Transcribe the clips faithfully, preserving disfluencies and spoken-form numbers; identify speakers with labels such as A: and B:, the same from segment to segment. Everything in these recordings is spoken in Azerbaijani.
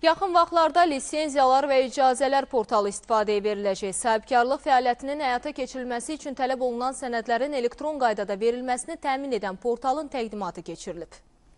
A: Yaxın vaxtlarda lisenziyalar və icazələr portalı istifadəyə veriləcək. Sahibkarlıq fəaliyyətinin həyata keçirilməsi üçün tələb olunan sənədlərin elektron qaydada verilməsini təmin edən portalın təqdimatı keçirilib.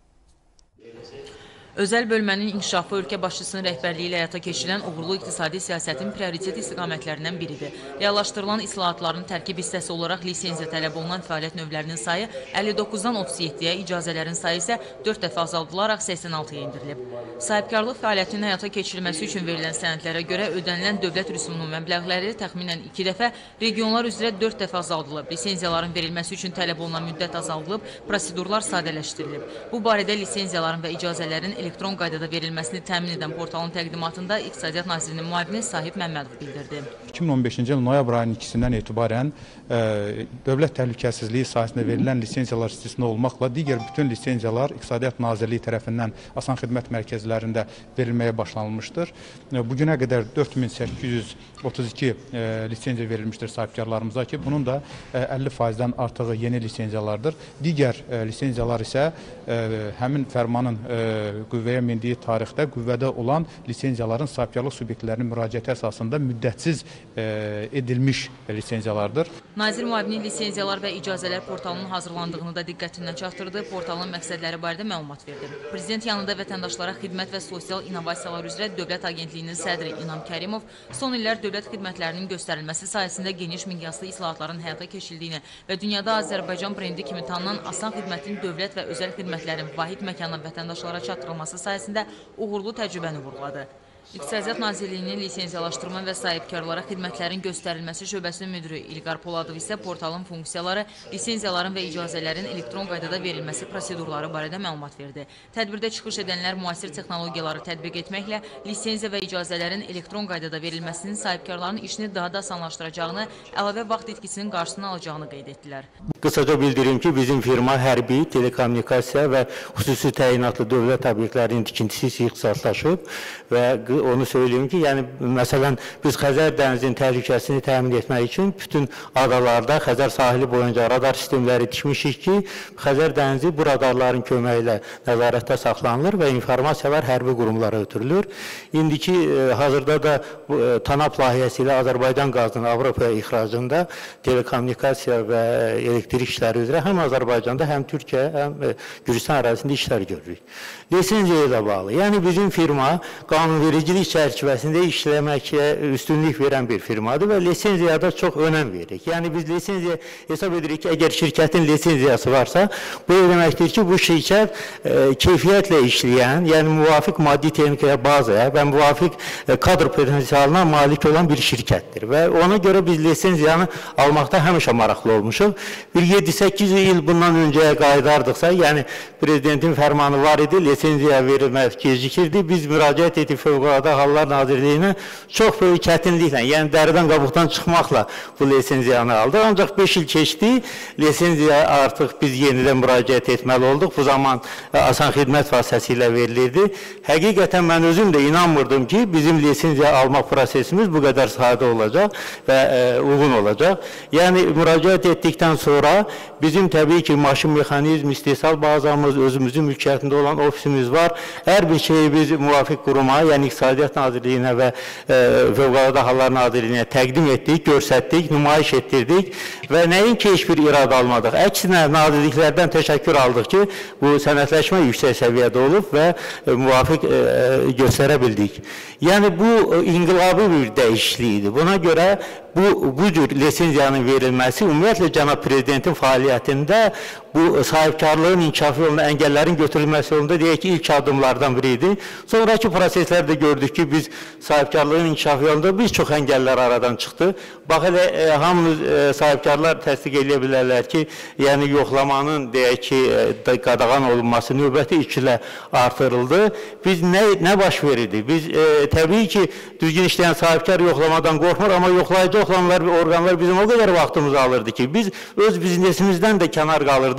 B: Özəl bölmənin inkişafı ölkə başçısının rəhbərliyi ilə həyata keçirilən uğurlu iqtisadi siyasətin prioritet istiqamətlərindən biridir. Reallaşdırılan islahatların tərkib hissəsi olaraq lisenziya tələb olunan fəaliyyət növlərinin sayı əlli doqquzdan otuz yeddiyə, icazələrin sayı isə dörd dəfə azaldılaraq səksən altıya endirilib. Sahibkarlıq fəaliyyətinin həyata keçirilməsi üçün verilən sənədlərə görə ödənilən dövlət rüsumunun məbləğləri təxminən iki dəfə, regionlar üzrə dörd dəfə azaldılıb. Lisenziyaların verilməsi üçün tələb olunan müddət azaldılıb, prosedurlar sadələşdirilib. Bu barədə lisenziyaların və icazələrin elektron qaydada verilməsini təmin edən portalın təqdimatında İqtisadiyyat Nazirinin müavini Sahib Məmmədov bildirdi.
C: iki min on beşinci il noyabr ayının ikisindən etibarən e, dövlət təhlükəsizliyi sahəsində verilən lisenziyalar istisna olmaqla digər bütün lisenziyalar İqtisadiyyat Nazirliyi tərəfindən Asan Xidmət mərkəzlərində verilməyə başlanılmışdır. E, bugünə qədər dörd min səkkiz yüz otuz iki e, lisenziya verilmişdir sahibkarlarımıza ki, bunun da e, əlli faizdən artığı yeni lisenziyalardır. Digər e, lisenziyalar isə e, həmin fərmanın e, qüvvəyə mindiyi tarixdə qüvvədə olan lisenziyaların sahibkarlıq subyektlərinin müraciəti əsasında müddətsiz e, edilmiş lisenziyalardır.
B: Nazir müavini lisenziyalar və icazələr portalının hazırlandığını da diqqətindən çatdırdı, portalın məqsədləri barədə məlumat verdi. Prezident yanında vətəndaşlara xidmət və sosial innovasiyalar üzrə Dövlət Agentliyinin sədri İnam Kərimov son illər dövlət xidmətlərinin göstərilməsi sayəsində geniş miqyaslı islahatların həyata keçildiyini və dünyada Azərbaycan brendi kimi tanınan Asan Xidmətin dövlət və özəl xidmətlərin vahid məkana vətəndaşlara çatdırılması sayəsində uğurlu təcrübəni vurğuladı. İqtisadiyyat Nazirliyinin lisenziyalaşdırma və sahibkarlara xidmətlərin göstərilməsi şöbəsinin müdiri İlqar Poladov isə portalın funksiyaları, lisenziyaların və icazələrin elektron qaydada verilməsi prosedurları barədə məlumat verdi. Tədbirdə çıxış edənlər müasir texnologiyaları tətbiq etməklə lisenziya və icazələrin elektron qaydada verilməsinin sahibkarların işini daha da asanlaşdıracağını, əlavə vaxt itkisinin qarşısını alacağını qeyd etdilər.
D: Qısaca bildirim ki, bizim firma hərbi, telekommunikasiya və xüsusi təyinatlı dövlət obyektlərinin tikintisi isə ixtisaslaşıb və onu söyleyeyim ki, yəni məsələn biz Xəzər dənizinin təhlükəsini təmin etmək üçün bütün adalarda Xəzər sahili boyunca radar sistemləri tikmişik ki, Xəzər dənizi bu radarların köməyi ilə nəzarətdə saxlanılır və informasiyalar hərbi qurumlara ötürülür. İndiki e, hazırda da bu, e, TANAP layihəsi ilə Azərbaycan qazının Avropaya ixracında telekommunikasiya və elektrik işləri üzrə həm Azərbaycanda, həm Türkiyə, həm e, Gürcistan ərazisində işlər görürük. Lisenziya ilə bağlı. Yəni bizim firma qanunvericilik çərçivəsində işləməkə üstünlük verən bir firmadır və lisenziyada çox önəm veririk. Yəni biz lisenziya hesab edirik ki, əgər şirkətin lisenziyası varsa, bu deməkdir ki, bu şirkət e, keyfiyyətlə işləyən, yəni müvafiq maddi texnikaya bazaya və müvafiq e, kadr potensialına malik olan bir şirkətdir və ona görə biz lisenziyanı almaqda həmişə maraqlı olmuşuq. Bir yeddi səkkiz il bundan öncəyə qayıdardıqsa, yəni prezidentin fərmanı var idi, lisenziya verilmək gecikirdi, biz müraciət etdik Fövqəladə Hallar Nazirliyinə çox böyük çətinliklə, yəni dəridən qabuqdan çıxmaqla bu lisenziyanı aldı. Ancaq beş il keçdi, lisenziya artıq biz yenidən müraciət etməli olduq. Bu zaman Asan Xidmət vasitəsilə verilirdi. Həqiqətən mən özüm də inanmırdım ki, bizim lisenziya almaq prosesimiz bu qədər sadə olacaq və e, uyğun olacaq. Yəni müraciət etdikdən sonra bizim təbii ki, maşın mexanizm, istehsal bazamız, özümüzün mülkiyyətində olan ofisimiz var. Hər bir şeyi biz müvafiq quruma, yəni İqtisadiyyat Nazirliyinə və e, Fövqəladə Hallar Nazirliyinə təqdim etdik, göstərdik, nümayiş etdirdik və nəinki heç bir iradə almadıq. Əksinə, nazirliklərdən təşəkkür aldıq ki, bu sənədləşmə yüksək səviyyədə olub və e, müvafiq e, göstərə bildik. Yəni bu e, inqilabi bir dəyişiklikdir. Buna görə bu, bu cür lisenziyanın verilməsi ümumiyyətlə Cənab Prezidentin fəaliyyətində bu sahibkarlığın inkişafı yolunda əngəllərin götürülməsi yolunda deyək ki, ilk adımlardan biriydi. Sonraki proseslərdə gördük ki, biz sahibkarlığın inkişafı yolunda biz çox əngəllər aradan çıxdı. Bax, elə e, hamımız e, sahibkarlar təsdiq edə bilərlər ki, yəni yoxlamanın deyək ki, e, qadağan olunması növbəti iki ilə artırıldı. Biz nə, nə baş verirdi? Biz e, təbii ki, düzgün işləyən sahibkar yoxlamadan qorxmur, amma yoxlayıcı yoxlananlar və orqanlar bizim o qədər vaxtımızı alırdı ki, biz öz biznesimizdən də kənar qalırdıq.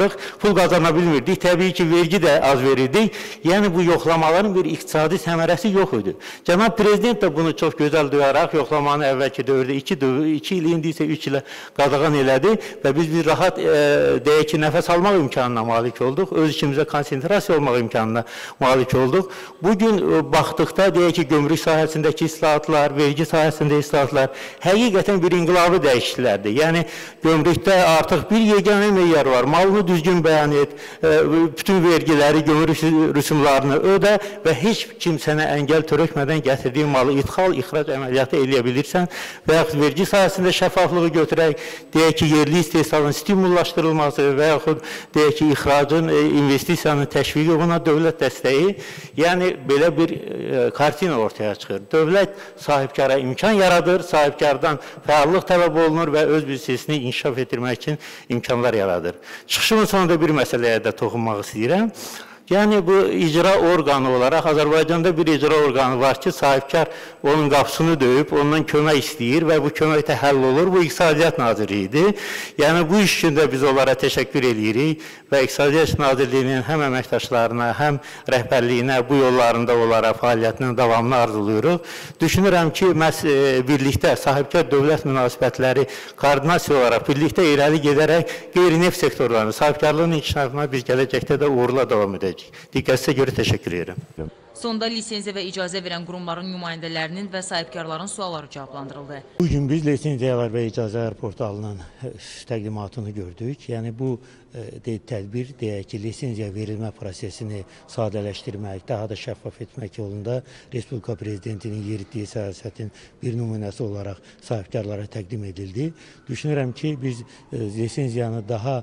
D: çalışırdıq, pul qazana bilmirdik. Təbii ki, vergi də az verirdik. Yəni, bu yoxlamaların bir iqtisadi səmərəsi yox idi. Cənab Prezident də bunu çox gözəl duyaraq yoxlamanı əvvəlki dövrdə iki il, indi isə üç ilə qadağan elədi və biz bir rahat e, deyək ki, nəfəs almaq imkanına malik olduq. Öz işimizə konsentrasiya olmaq imkanına malik olduq. Bugün e, baxdıqda deyək ki, gömrük sahəsindəki islahatlar, vergi sahəsində islahatlar həqiqətən bir inqilabi dəyişikliklərdir. Yəni, gömrükdə artıq bir yeganə meyar var. Malını düzgün bəyan et, e, bütün vergiləri, gömrük rüsumlarını ödə və heç kim sənə əngəl törəkmədən gətirdiyi malı ithal, ixrac əməliyyatı eləyə bilirsən və yaxud vergi sahəsində şəffaflığı götürək, deyək ki, yerli istehsalın stimullaşdırılması və yaxud deyək ki, ixracın, e, investisiyanın təşviqi, buna dövlət dəstəyi, yəni belə bir e, kartina ortaya çıxır. Dövlət sahibkara imkan yaradır, sahibkardan fəallıq tələb olunur və öz büdcəsini inkişaf etdirmək üçün imkanlar yaradır. Çıxışımın sonunda bir məsələyə də toxunmaq istəyirəm. Yəni, bu icra orqanı olaraq, Azərbaycanda bir icra orqanı var ki, sahibkar onun qapısını döyüb, ondan kömək istəyir və bu kömək də həll olur. Bu İqtisadiyyat Nazirliyidir. Yəni, bu iş üçün də biz onlara təşəkkür edirik və İqtisadiyyat Nazirliyinin həm əməkdaşlarına, həm rəhbərliyinə bu yollarında olaraq fəaliyyətinin davamını arzuluyuruq. Düşünürəm ki, məhz e, birlikdə sahibkar dövlət münasibətləri koordinasiya olaraq, birlikdə irəli gedərək qeyri-neft sektorlarını, sahibkarlığın inkişafına biz gələcəkdə də uğurla davam edəcəyik. Diqqətinizə görə təşəkkür edirəm.
B: Sonda lisenziya və icazə verən qurumların nümayəndələrinin və sahibkarların sualları cavablandırıldı.
E: Bugün biz lisenziyalar və icazələr portalının təqdimatını gördük. Yəni bu de, tədbir deyək ki, lisenziya verilmə prosesini sadələşdirmək, daha da şəffaf etmək yolunda Respublika Prezidentinin yeritdiyi siyasətin bir nümunəsi olaraq sahibkarlara təqdim edildi. Düşünürəm ki, biz lisenziyanı daha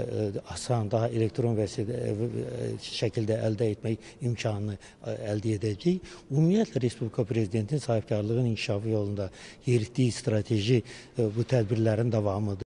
E: asan, daha elektron şəkildə əldə etmək imkanını əldə edəcək. Ümumiyyətlə, Respublika Prezidentinin sahibkarlığın inkişafı yolunda yeritdiyi strateji bu tədbirlərin davamıdır.